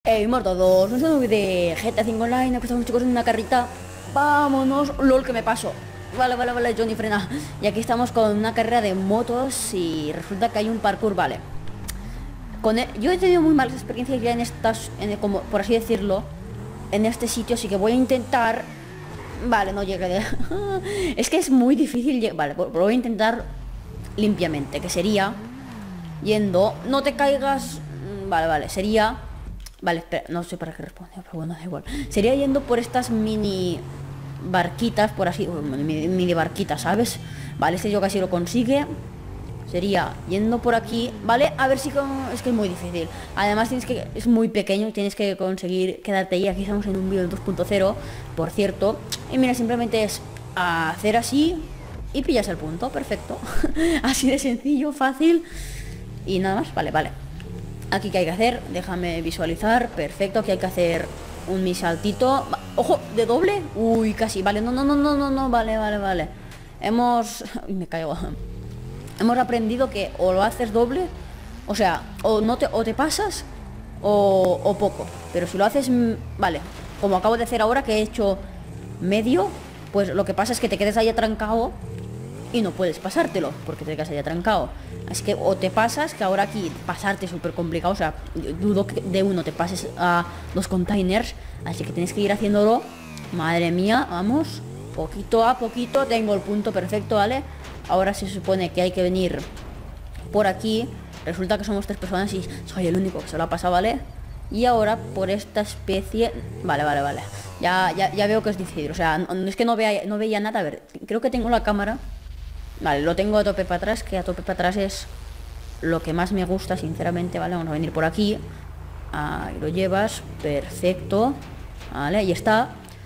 Muerto dos, no se me de GTA 5 Online, aquí estamos chicos en una carrita. Vámonos, lol que me paso. Vale, Johnny frena. Y aquí estamos con una carrera de motos y resulta que hay un parkour, vale. Yo he tenido muy malas experiencias ya en estas, como por así decirlo, en este sitio, así que voy a intentar. Vale, no llegué. Es que es muy difícil. Vale, voy a intentar limpiamente, que sería yendo. No te caigas. Vale, sería. Vale, espera, no sé para qué responde, pero bueno, da igual. Sería yendo por estas mini barquitas, por así, mini barquitas, ¿sabes? Vale, este yo casi lo consigue. Sería yendo por aquí, ¿vale? A ver si es que es muy difícil. Además es muy pequeño, tienes que conseguir quedarte ahí. Aquí estamos en un vídeo 2.0, por cierto. Y mira, simplemente es hacer así y pillas el punto, perfecto. Así de sencillo, fácil. Y nada más, vale. Aquí que hay que hacer, déjame visualizar, perfecto, aquí hay que hacer un saltito. Ojo, de doble, uy, casi, vale, no, vale. Me caigo. Hemos aprendido que o lo haces doble, o sea, o te pasas o poco. Pero si lo haces, vale, como acabo de hacer ahora que he hecho medio, pues lo que pasa es que te quedes ahí atrancado y no puedes pasártelo porque te quedas ahí atrancado. Así que o te pasas, que ahora aquí pasarte es súper complicado, o sea, dudo que de uno te pases a los containers, así que tienes que ir haciéndolo. Madre mía, vamos, poquito a poquito, tengo el punto perfecto, ¿vale? Ahora se supone que hay que venir por aquí. Resulta que somos 3 personas y soy el único que se lo ha pasado, ¿vale? Y ahora por esta especie. Vale. Ya veo que es difícil. O sea, no es que no veía nada. A ver, creo que tengo la cámara. Vale, lo tengo a tope para atrás, que a tope para atrás es lo que más me gusta, sinceramente, ¿vale? Vamos a venir por aquí. Ahí lo llevas, perfecto. Vale, ahí está.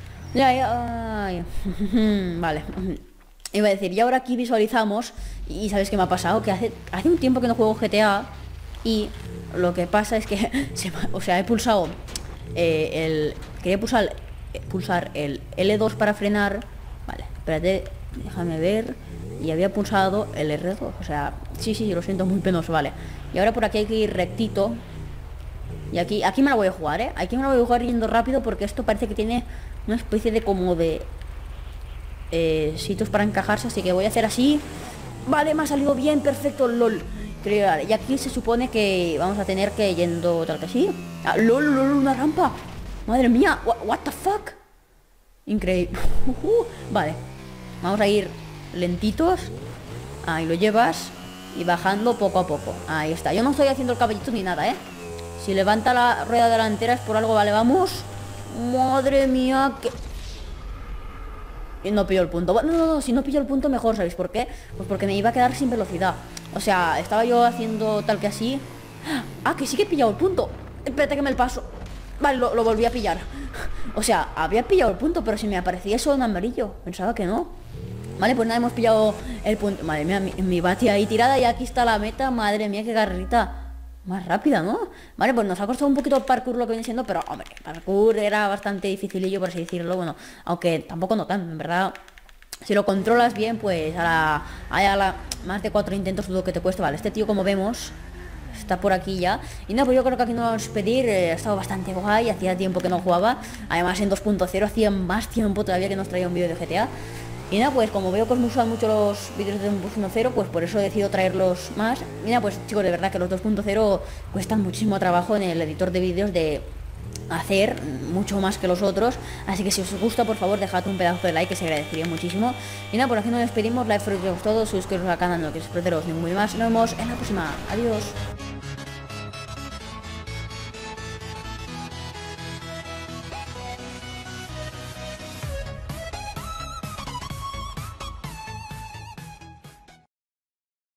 Vale. Iba a decir, y ahora aquí visualizamos. Y ¿sabes qué me ha pasado? Que hace un tiempo que no juego GTA. Y lo que pasa es que he pulsado quería pulsar el L2 para frenar. Vale, espérate, déjame ver. Y había pulsado el R2. O sea, sí, lo siento, muy penoso, vale. Y ahora por aquí hay que ir rectito. Y aquí me la voy a jugar, ¿eh? Aquí me la voy a jugar yendo rápido porque esto parece que tiene una especie de como de sitios para encajarse, así que voy a hacer así. Vale, me ha salido bien, perfecto, lol. Y aquí se supone que vamos a tener que yendo tal que así. Lol, una rampa. Madre mía, what the fuck. Increíble. Vale, vamos a ir lentitos. Ahí lo llevas. Y bajando poco a poco. Ahí está, yo no estoy haciendo el caballito ni nada, ¿eh? Si levanta la rueda delantera es por algo, vale, vamos. Madre mía, que... Y no pillo el punto. No, si no pillo el punto mejor, ¿sabéis por qué? Pues porque me iba a quedar sin velocidad. O sea, estaba yo haciendo tal que así. Ah, que sí que he pillado el punto. Espérate que me el paso. Vale, lo volví a pillar. O sea, había pillado el punto, pero si me aparecía eso en amarillo. Pensaba que no. Vale, pues nada, hemos pillado el punto. Madre mía, mi bati ahí tirada y aquí está la meta. Madre mía, qué carrerita más rápida, ¿no? Vale, pues nos ha costado un poquito el parkour lo que viene siendo, pero hombre, el parkour era bastante dificilillo, por así decirlo. Bueno, aunque tampoco no tanto, en verdad. Si lo controlas bien, pues a la más de 4 intentos dudo que te cueste. Vale, este tío, como vemos, está por aquí ya. Y no, pues yo creo que aquí nos vamos a despedir. Ha estado bastante guay, hacía tiempo que no jugaba. Además en 2.0 hacía más tiempo todavía que nos traía un vídeo de GTA. Y nada, pues como veo que os gustan mucho los vídeos de 1.0, pues por eso he decidido traerlos más. Y nada, pues chicos, de verdad que los 2.0 cuestan muchísimo trabajo en el editor de vídeos de hacer, mucho más que los otros. Así que si os gusta, por favor, dejad un pedazo de like, que se agradecería muchísimo. Y nada, por aquí nos despedimos. Like, for todos, suscribiros al canal, no quiero perderos ningún vídeo más. Nos vemos en la próxima. Adiós.